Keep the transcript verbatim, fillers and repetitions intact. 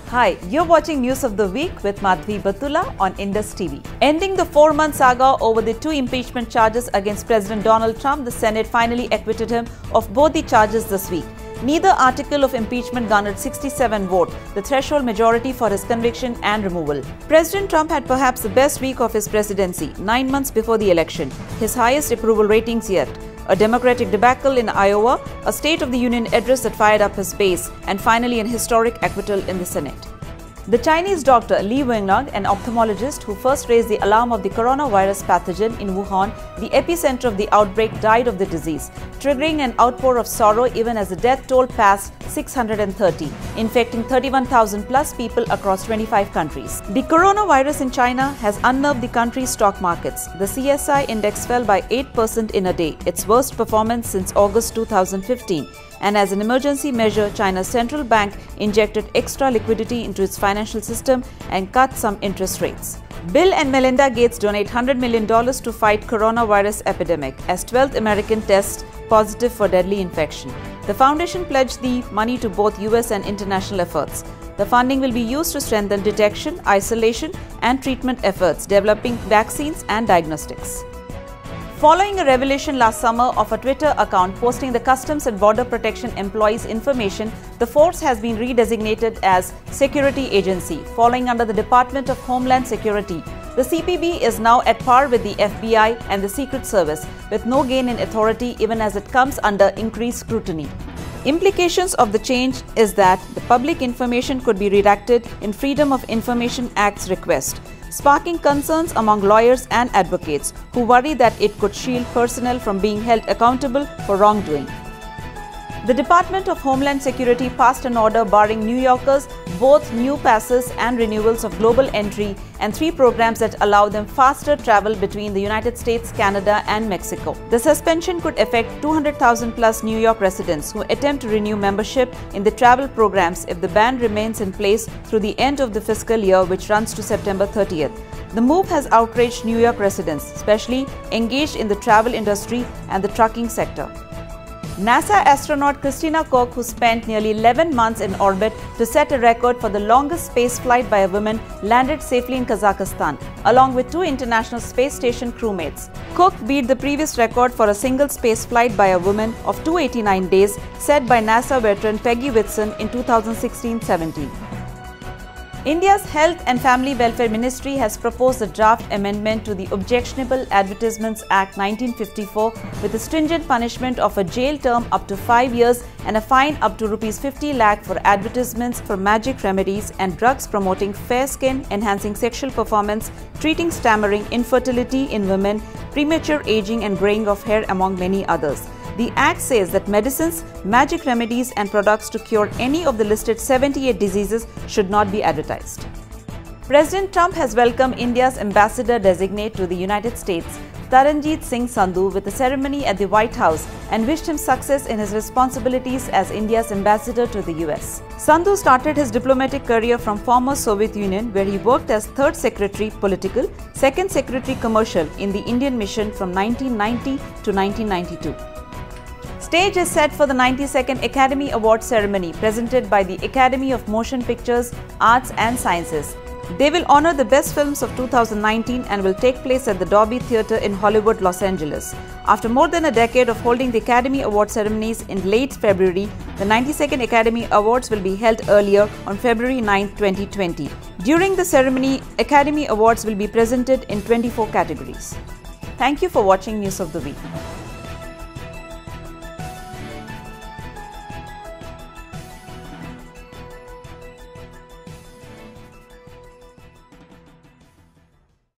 Hi, you're watching News of the Week with Madhvi Batula on Indus T V. Ending the four-month saga over the two impeachment charges against President Donald Trump, the Senate finally acquitted him of both the charges this week. Neither article of impeachment garnered sixty-seven votes, the threshold majority for his conviction and removal. President Trump had perhaps the best week of his presidency, nine months before the election, his highest approval ratings yet. A Democratic debacle in Iowa, a State of the Union address that fired up his base, and finally an historic acquittal in the Senate. The Chinese doctor Li Wenliang, an ophthalmologist who first raised the alarm of the coronavirus pathogen in Wuhan, the epicenter of the outbreak, died of the disease, triggering an outpour of sorrow even as the death toll passed six hundred thirty, infecting thirty-one thousand plus people across twenty-five countries. The coronavirus in China has unnerved the country's stock markets. The C S I index fell by eight percent in a day, its worst performance since August two thousand fifteen. And as an emergency measure, China's central bank injected extra liquidity into its financial system and cut some interest rates. Bill and Melinda Gates donate one hundred million dollars to fight coronavirus epidemic as twelfth American tests positive for deadly infection. The foundation pledged the money to both U S and international efforts. The funding will be used to strengthen detection, isolation, and treatment efforts, developing vaccines and diagnostics. Following a revelation last summer of a Twitter account posting the Customs and Border Protection employees' information, the force has been redesignated as Security Agency, falling under the Department of Homeland Security. The C P B is now at par with the F B I and the Secret Service, with no gain in authority even as it comes under increased scrutiny. Implications of the change is that the public information could be redacted in Freedom of Information Act's request, sparking concerns among lawyers and advocates who worry that it could shield personnel from being held accountable for wrongdoing. The Department of Homeland Security passed an order barring New Yorkers both new passes and renewals of global entry and three programs that allow them faster travel between the United States, Canada, and Mexico. The suspension could affect two hundred thousand plus New York residents who attempt to renew membership in the travel programs if the ban remains in place through the end of the fiscal year, which runs to September thirtieth. The move has outraged New York residents, especially engaged in the travel industry and the trucking sector. NASA astronaut Christina Koch, who spent nearly eleven months in orbit to set a record for the longest space flight by a woman, landed safely in Kazakhstan, along with two International Space Station crewmates. Koch beat the previous record for a single space flight by a woman of two hundred eighty-nine days, set by NASA veteran Peggy Whitson in two thousand sixteen seventeen. India's Health and Family Welfare Ministry has proposed a draft amendment to the Objectionable Advertisements Act nineteen fifty-four with a stringent punishment of a jail term up to five years and a fine up to rupees fifty lakh for advertisements for magic remedies and drugs promoting fair skin, enhancing sexual performance, treating stammering, infertility in women, premature aging and graying of hair, among many others. The Act says that medicines, magic remedies and products to cure any of the listed seventy-eight diseases should not be advertised. President Trump has welcomed India's ambassador designate to the United States, Taranjeet Singh Sandhu, with a ceremony at the White House and wished him success in his responsibilities as India's ambassador to the U S. Sandhu started his diplomatic career from former Soviet Union, where he worked as third Secretary Political, second Secretary Commercial in the Indian Mission from nineteen ninety to nineteen ninety-two. Stage is set for the ninety-second Academy Awards ceremony presented by the Academy of Motion Pictures, Arts and Sciences. They will honor the best films of two thousand nineteen and will take place at the Dolby Theatre in Hollywood, Los Angeles. After more than a decade of holding the Academy Awards ceremonies in late February, the ninety-second Academy Awards will be held earlier on February ninth, twenty twenty. During the ceremony, Academy Awards will be presented in twenty-four categories. Thank you for watching News of the Week.